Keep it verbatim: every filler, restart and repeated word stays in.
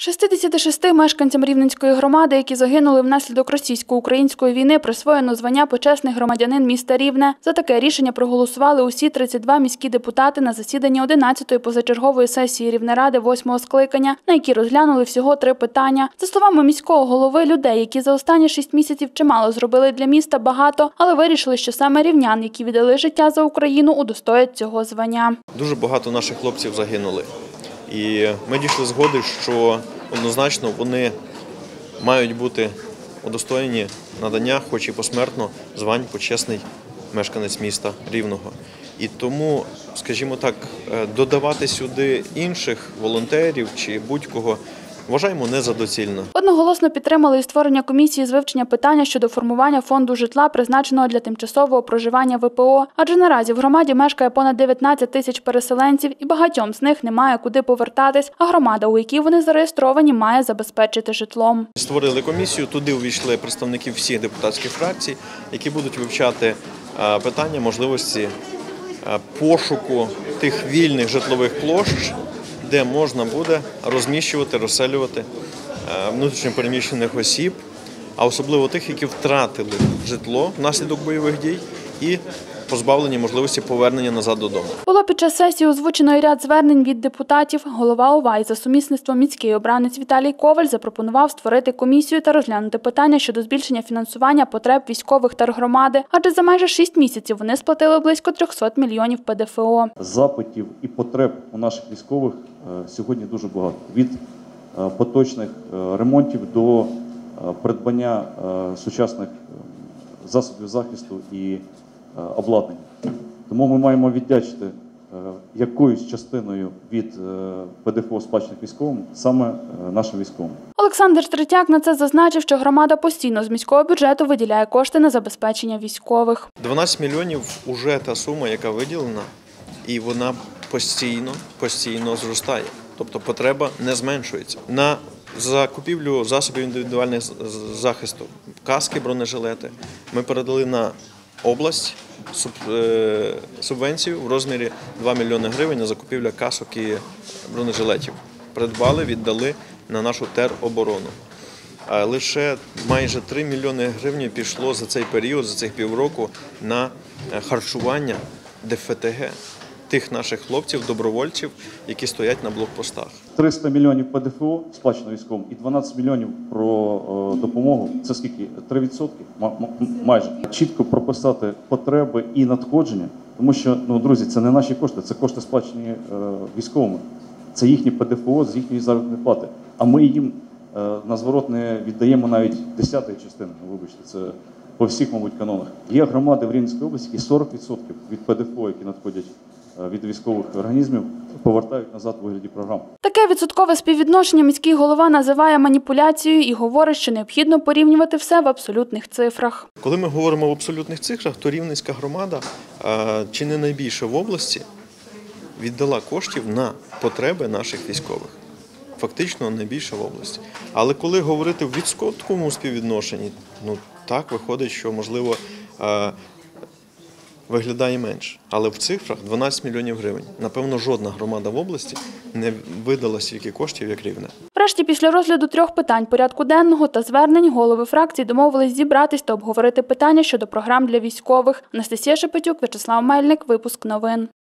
шістдесяти шести мешканцям Рівненської громади, які загинули внаслідок російсько-української війни, присвоєно звання «Почесний громадянин міста Рівне». За таке рішення проголосували усі тридцять два міські депутати на засіданні одинадцятої позачергової сесії Рівнеради восьмого скликання, на якій розглянули всього три питання. За словами міського голови, людей, які за останні шість місяців чимало зробили для міста, багато, але вирішили, що саме рівнян, які віддали життя за Україну, удостоять цього звання. Дуже багато наших хлопців загинули. І ми дійшли згоди, що однозначно вони мають бути удостоєні надання, хоч і посмертно, звань «Почесний мешканець міста Рівного». І тому, скажімо так, додавати сюди інших волонтерів чи будь-кого вважаємо не за доцільно. Одноголосно підтримали і створення комісії з вивчення питання щодо формування фонду житла, призначеного для тимчасового проживання В П О. Адже наразі в громаді мешкає понад дев'ятнадцять тисяч переселенців і багатьом з них немає куди повертатись, а громада, у якій вони зареєстровані, має забезпечити житлом. Створили комісію, туди увійшли представники всіх депутатських фракцій, які будуть вивчати питання можливості пошуку тих вільних житлових площ, де можна буде розміщувати, розселювати внутрішньо переміщених осіб, а особливо тих, які втратили житло внаслідок бойових дій і позбавлені можливості повернення назад додому. Було під час сесії озвучено і ряд звернень від депутатів. Голова ОВА і за сумісництвом міський обранець Віталій Коваль запропонував створити комісію та розглянути питання щодо збільшення фінансування потреб військових тергромади, адже за майже шість місяців вони сплатили близько трьохсот мільйонів П Д Ф О. Запитів і потреб у наших військових сьогодні дуже багато. Від поточних ремонтів до придбання сучасних засобів захисту і обладнання. Тому ми маємо віддячити якоюсь частиною від П Д Ф О, сплачених військовим, саме нашим військовим. Олександр Третяк на це зазначив, що громада постійно з міського бюджету виділяє кошти на забезпечення військових. дванадцять мільйонів – уже та сума, яка виділена, і вона постійно, постійно зростає. Тобто потреба не зменшується. На закупівлю засобів індивідуального захисту, каски, бронежилети ми передали на область субвенцію в розмірі два мільйони гривень на закупівлю касок і бронежилетів. Придбали, віддали на нашу тероборону. А лише майже три мільйони гривень пішло за цей період, за цих півроку на харчування Д Ф Т Г. Тих наших хлопців, добровольців, які стоять на блокпостах. триста мільйонів П Д Ф О сплачено військовим і дванадцять мільйонів про допомогу. Це скільки? три відсотки? Майже. Чітко прописати потреби і надходження, тому що, ну, друзі, це не наші кошти, це кошти сплачені військовими. Це їхні П Д Ф О з їхньої заробітної плати. А ми їм на зворот не віддаємо навіть десятої частини, вибачте, це по всіх, мабуть, канонах. Є громади в Рівненській області, які сорок відсотків від П Д Ф О, які надходять від військових організмів, повертають назад у вигляді програм. Таке відсоткове співвідношення міський голова називає маніпуляцією і говорить, що необхідно порівнювати все в абсолютних цифрах. Коли ми говоримо в абсолютних цифрах, то Рівненська громада, чи не найбільше в області, віддала коштів на потреби наших військових. Фактично найбільше в області. Але коли говорити в відсотковому співвідношенні, ну так виходить, що можливо виглядає менше. Але в цифрах дванадцять мільйонів гривень. Напевно, жодна громада в області не видала стільки коштів, як Рівне. Врешті, після розгляду трьох питань порядку денного та звернень, голови фракцій домовились зібратись та обговорити питання щодо програм для військових. Анастасія Шепетюк, В'ячеслав Мельник, випуск новин.